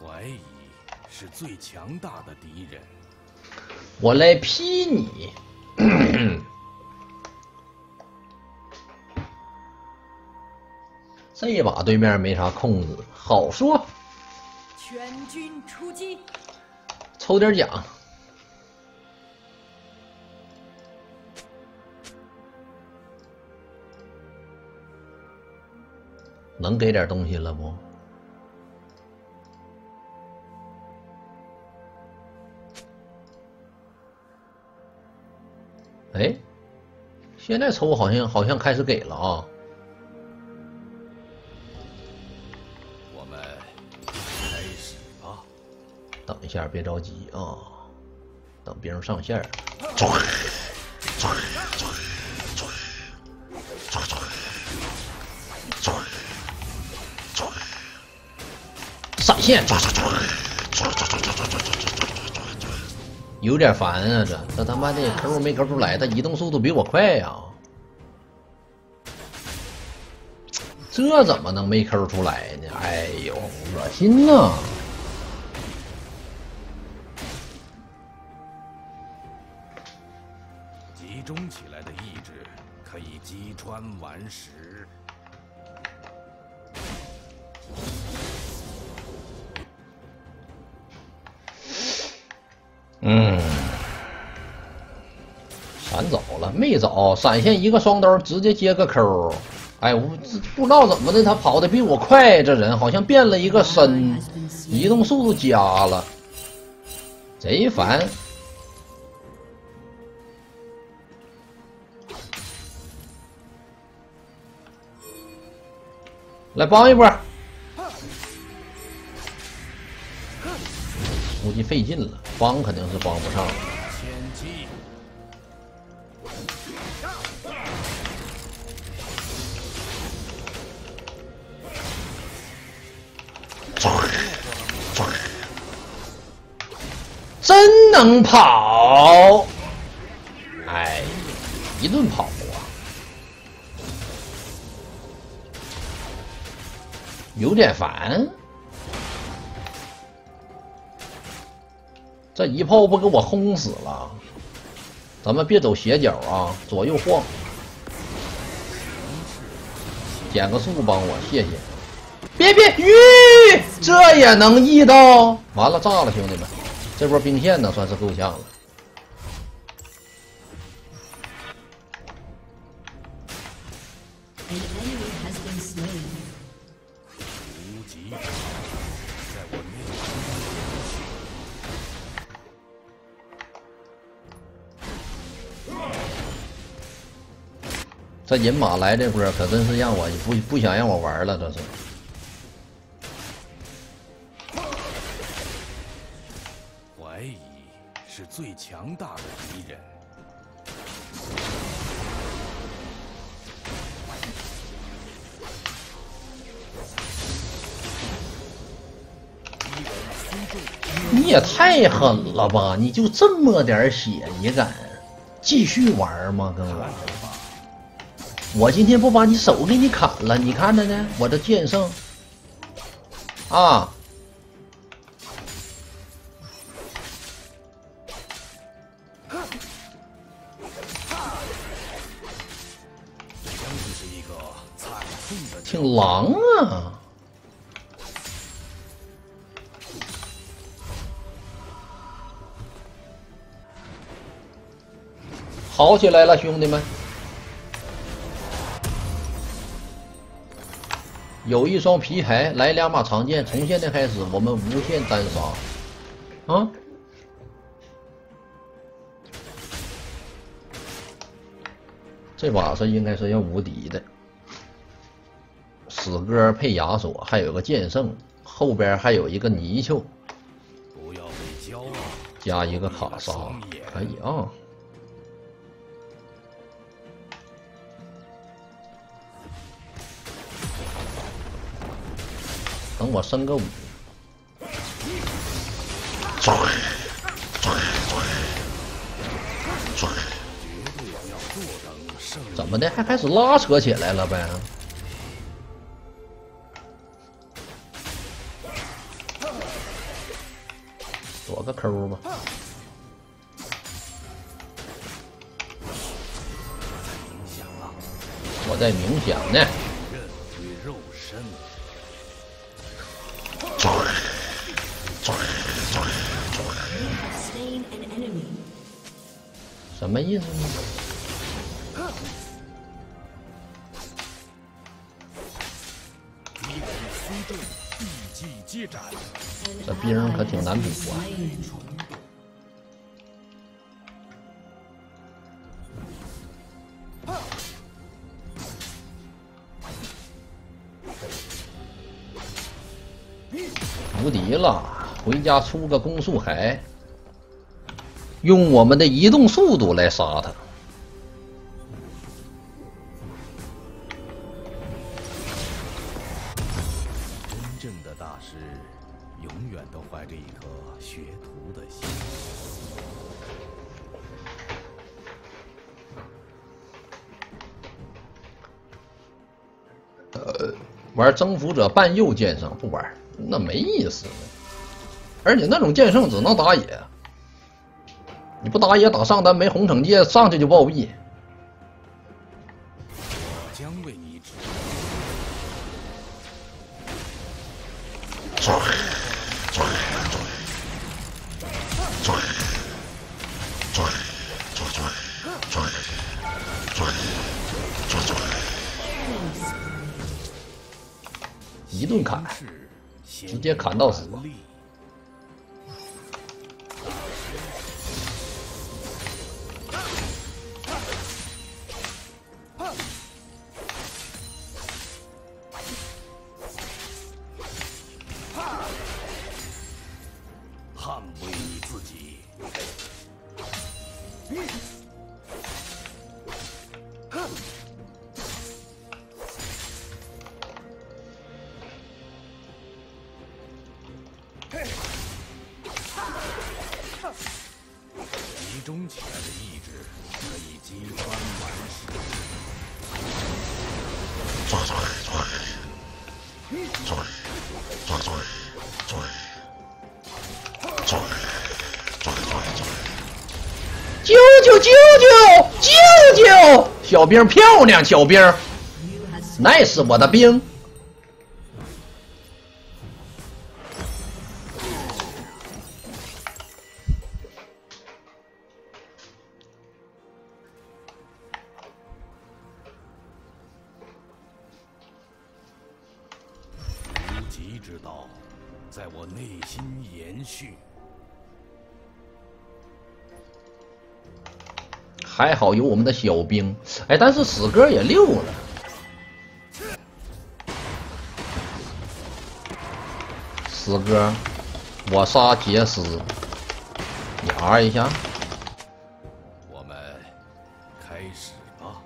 怀疑是最强大的敌人。 我来劈你！这一把对面没啥控制，好说。 全军出击， 抽点奖。能给点东西了不？哎，现在抽好像开始给了啊！ 我们开始吧。 等一下，别着急啊，等别人上线。闪现，有点烦啊！这他妈的抠没抠出来，他移动速度比我快呀！这怎么能没抠出来呢？哎呦，恶心呐！ 集中起来的意志可以击穿顽石。闪走了，没走，闪现一个双刀，直接接个扣。哎，我不知道怎么的，他跑的比我快，这人好像变了一个身，移动速度加了，贼烦。来帮一波，估计费劲了，帮肯定是帮不上了。真能跑！哎，一顿跑啊，有点烦。这一炮不给我轰死了？咱们别走斜角啊，左右晃。减个速帮我，谢谢。别鱼，这也能遇到？完了，炸了，兄弟们！这波兵线呢，算是够呛了。这银马来这波可真是让我不想让我玩了，这是。 怀疑是最强大的敌人。 你也太狠了吧！你就这么点血，你敢继续玩吗？跟我今天不把你手给你砍了，你看着呢？我这剑圣啊！挺狼啊！好起来了，兄弟们！有一双皮牌，来2把长剑，从现在开始，我们无限单杀啊！这把是应该是要无敌的。死歌配亚索，还有个剑圣，后边还有一个泥鳅， 不要被骄傲加一个卡莎，可以啊。等我升个5，怎么的还开始拉扯起来了呗？ 锁个 Q 吧。我在冥想呢。什么意思呢？这兵可挺难补啊。无敌了，回家出个攻速海，用我们的移动速度来杀他。 真正的大师永远都怀着一颗学徒的心。 玩征服者半右剑圣不玩，那没意思。而且那种剑圣只能打野，你不打野打上单没红惩戒，上去就暴毙。 我将为你指一顿砍，直接砍到死。 捍卫你自己。集中起来的意志可以击穿万事。 救救救救救救！小兵漂亮，小兵 ，nice 我的兵。 无极之道，在我内心延续。 还好有我们的小兵，哎，但是死哥也溜了。死哥，我杀杰斯，你 R 一下。 我们开始吧。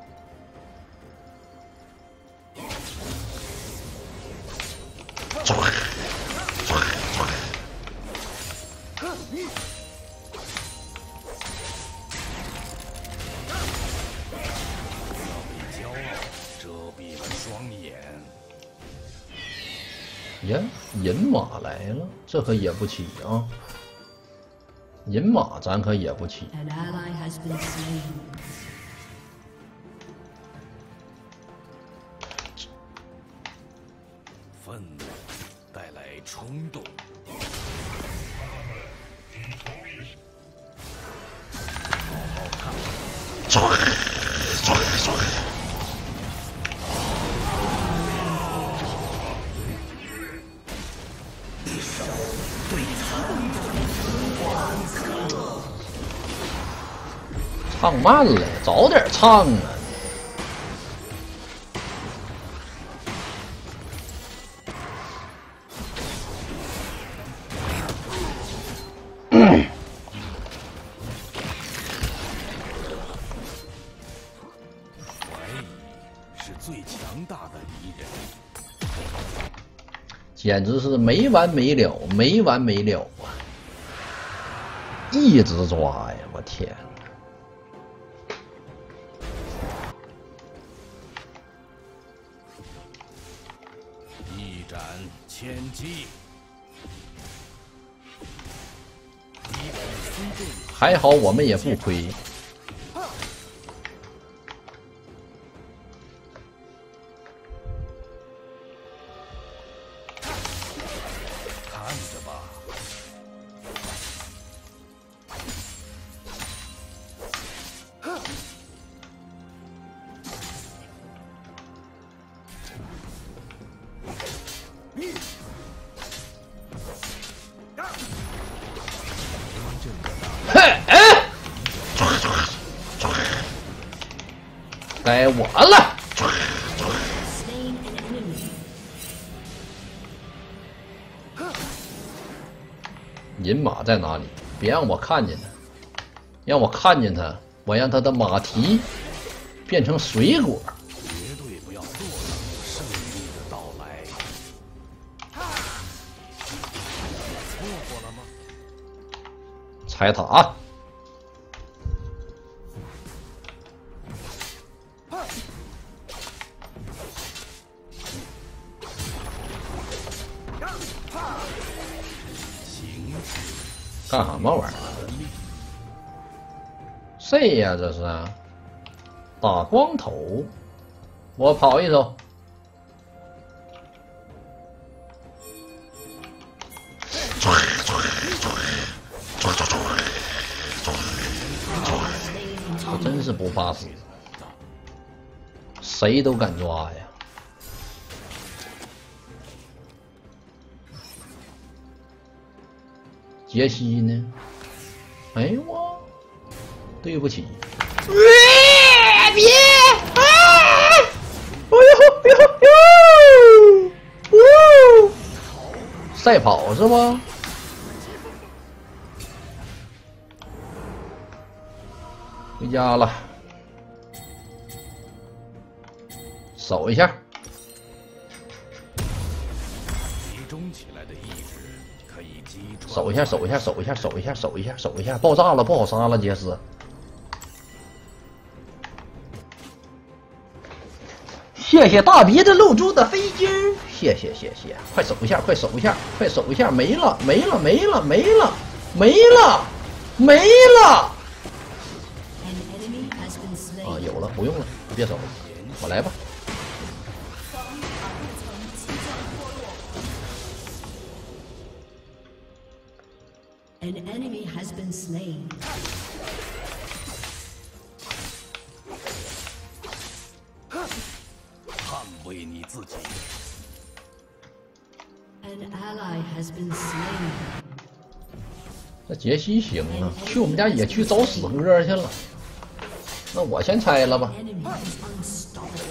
呀，银马来了，这可也不起啊！银马咱可也不起。 愤怒带来冲动。好好看。 唱慢了，早点唱啊！ 怀疑是最强大的敌人， 简直是没完没了，没完没了啊！一直抓呀，我天！ 一斩千机。 还好我们也不亏。 看着吧。 该我了。银马在哪里？别让我看见他，让我看见他，我让他的马蹄变成水果。 绝对不要坐等胜利的到来。错过了吗？ 拆塔。干什么玩意儿？谁呀？这是打光头。我跑一手。我真是不怕死，谁都敢抓呀。杰西呢？哎呦我，对不起。别！啊！哎呦！赛跑是吗？回家了，守一下。 集中起来的意志可以击穿。 守一下，守一下，守一下，守一下，守一下，守一下！爆炸了，不好杀了，杰斯。谢谢大鼻子露珠的飞机，谢谢谢谢，快守一下，快守一下，快守一下！没了没了没了没了没了没了！啊，有了，不用了，别守了，我来吧。 An enemy has been slain. 捍卫你自己。 An ally has been slain. 这杰西行啊，去我们家野区找死哥去了。那我先拆了吧。 Enemy is unstoppable.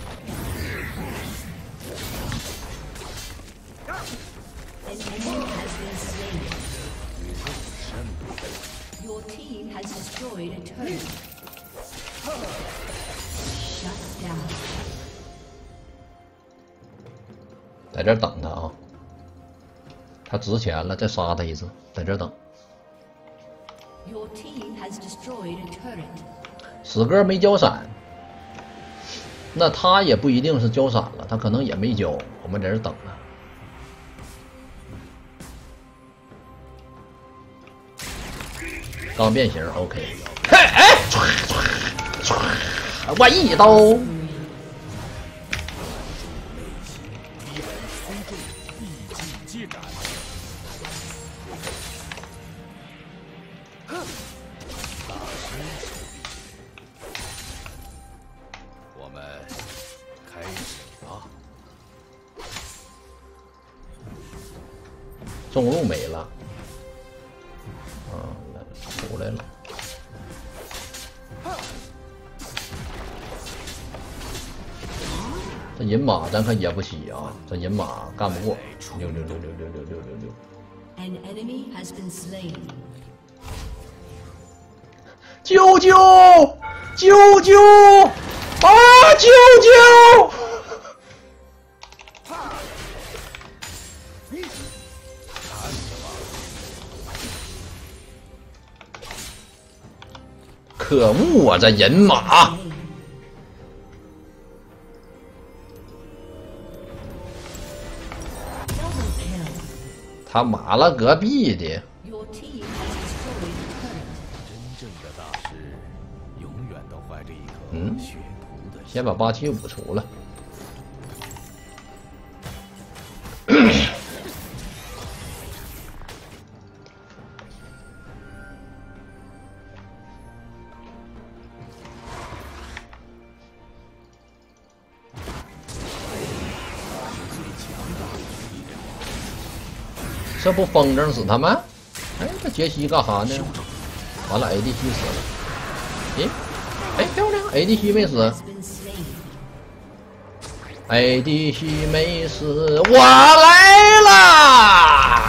An enemy has been slain. Your team has destroyed a turret. Shut down. 在这等他啊，他值钱了，再杀他一次，在这等。 Your team has destroyed a turret. 死哥没交闪，那他也不一定是交闪了，他可能也没交，我们在这等呢。刚变形 ，OK。嘿，哎，我一刀。 接斩。我们开始吧。 中路没了，啊，出来了。这银马咱可野不起啊，这银马干不过。溜。 An enemy has been slain. 救救！救救！啊！救救！可恶啊！这人马，他马了隔壁的。 Your team has destroyed a 嗯， 学徒的先把87补除了。这不风筝死他们？哎，这杰西干哈呢？完了 ，ADC 死了。咦？哎，漂亮 ，ADC 没死。ADC 没死，我来啦！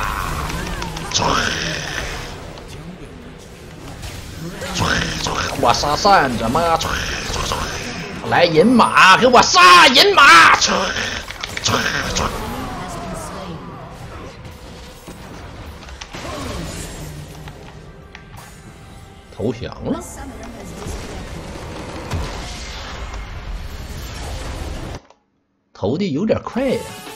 我杀扇子吗？来银马，给我杀银马！投降了，投的有点快呀。